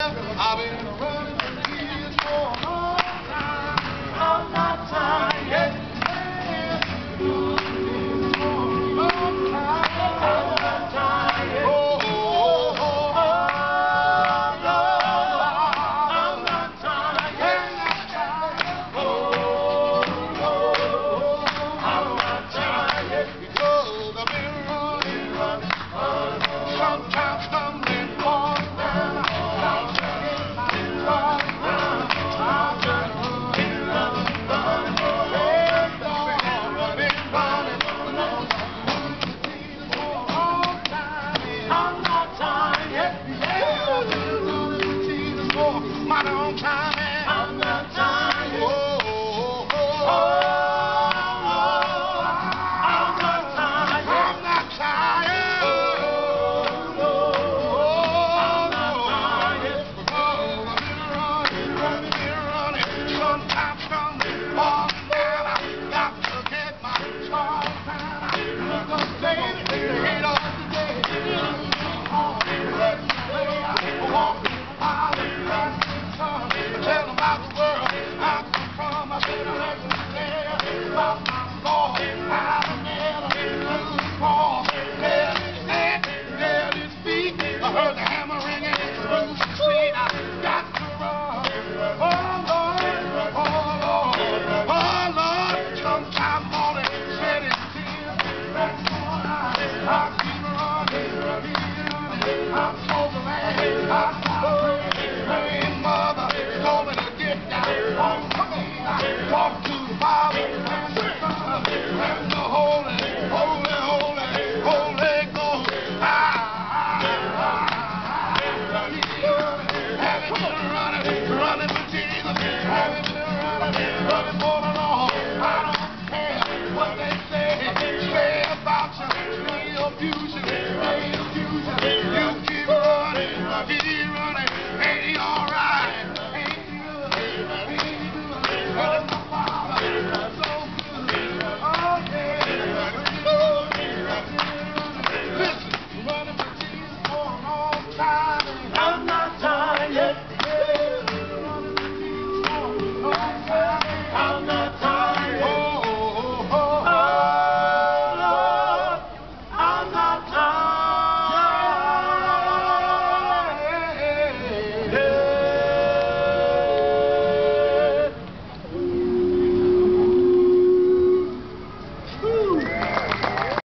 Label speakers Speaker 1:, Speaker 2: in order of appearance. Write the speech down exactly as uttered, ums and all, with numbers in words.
Speaker 1: I've been running for years for a long time. I'm not tired yet. I'm not tired. Oh, oh, oh, oh. I'm not tired. I'm not tired. Oh, oh, I'm not tired. Oh, I've been running, running, been running. Sometimes stumbling, falling down. I got to get my charge down. Because baby, they hate all the day. Oh, let me play. I want to tell them about the world I come from. I said I let them say about my Lord. I've never lose fall. Let it stand, let it speak. I heard the hammer ringing, it's through the street. I got to run. Oh Lord, oh Lord, oh Lord. Sometime morning, shed it tears. That's all I, I keep running, keep running. I'm so glad I stopped praying, mother. Talk to the Father and the Son and the Holy, Holy, Holy, Holy Ghost. Ah, ah, ah, running, running, running for Jesus, running, running, running for the Lord.